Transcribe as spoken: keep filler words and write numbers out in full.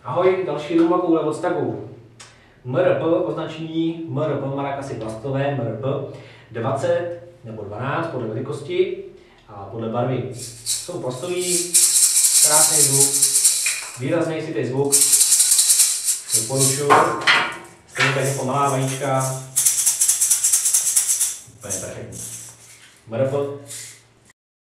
Ahoj, další doma koule od Stagu. M R P označení M R P Maracasy plastové M R P dvacet nebo dvanáct podle velikosti a podle barvy. Jsou plastový, krásný zvuk, výrazný si ten zvuk. Doporučuji. Stejně tak jako malá vajíčka. Úplně perfektní. M R P